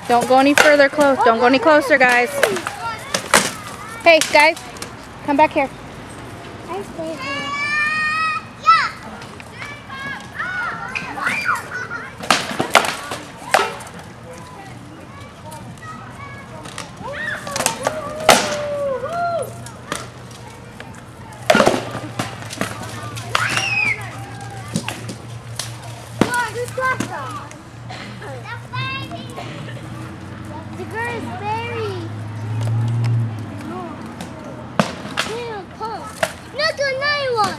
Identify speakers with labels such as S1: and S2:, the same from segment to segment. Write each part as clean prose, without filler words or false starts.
S1: Don't go any further close. Don't go any closer, guys. Hey, guys. Come back here.
S2: I stay here. The girl is buried. Look, another one.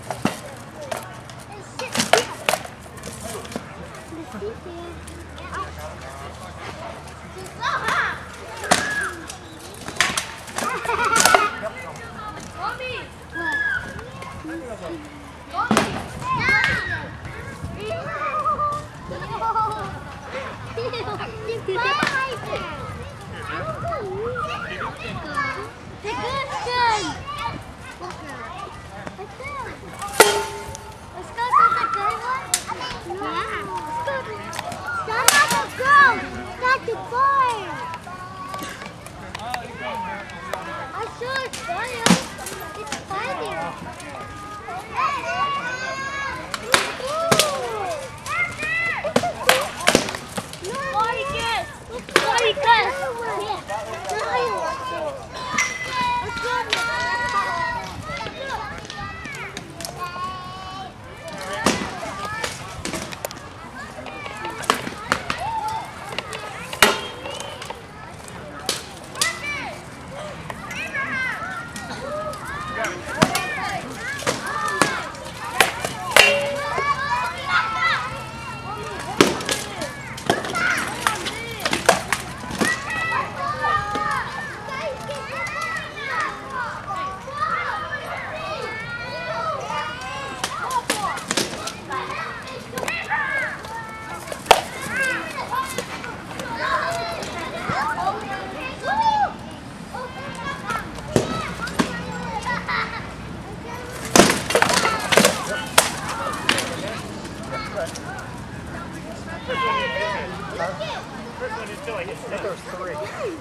S3: There's three.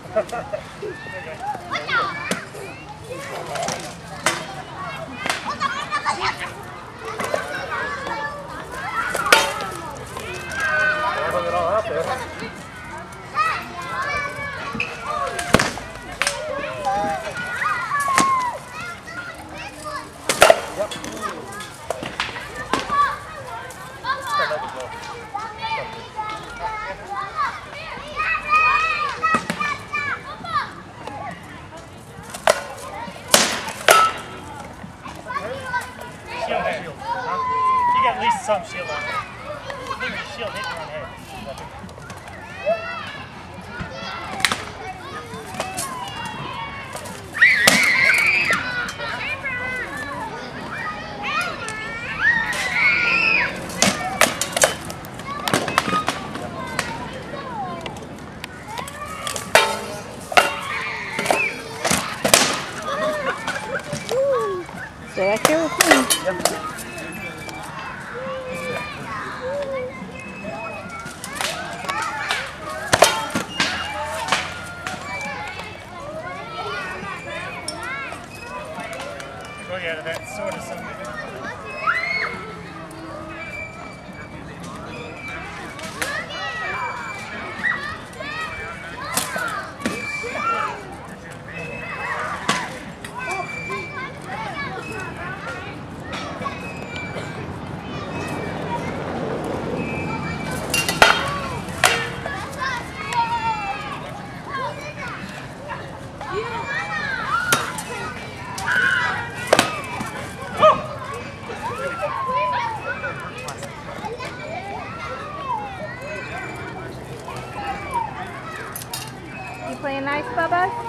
S3: Hung it all out there.
S4: Shield. Huh? You got at least some shield on it. I think the shield hit you on the head.
S1: Stay back here with me.
S4: Yep. Oh yeah, that sort of something.
S1: You playing nice, Bubba?